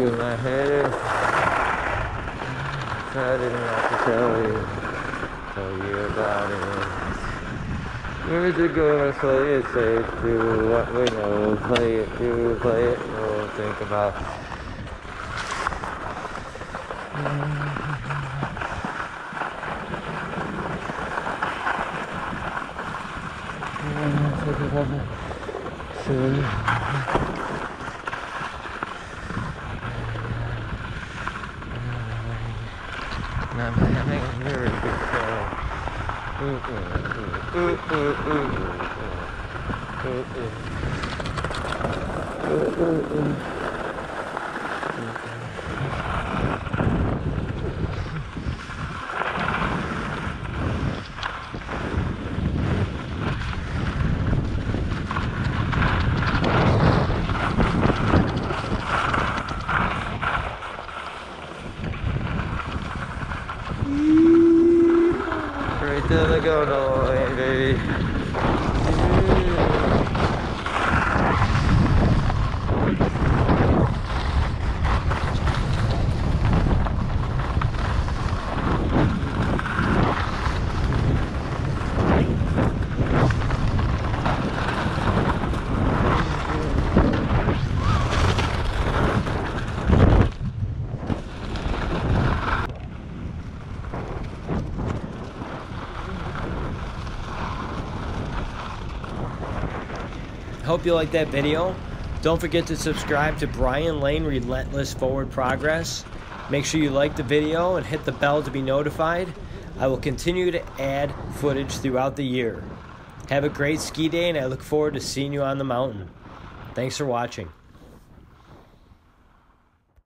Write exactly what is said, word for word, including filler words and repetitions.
in my head. I didn't have to tell you, tell you about it. Years ago, I play it safe, do what we know, play it, do, play it, we'll think about. And I'm having a very good time. Ooh, ooh, ooh, ooh, ooh, ooh, ooh, ooh, ooh. Right to the Gondola, baby. Hope you liked that video. Don't forget to subscribe to Brian Lane Relentless Forward Progress. Make sure you like the video and hit the bell to be notified. I will continue to add footage throughout the year. Have a great ski day, and I look forward to seeing you on the mountain. Thanks for watching.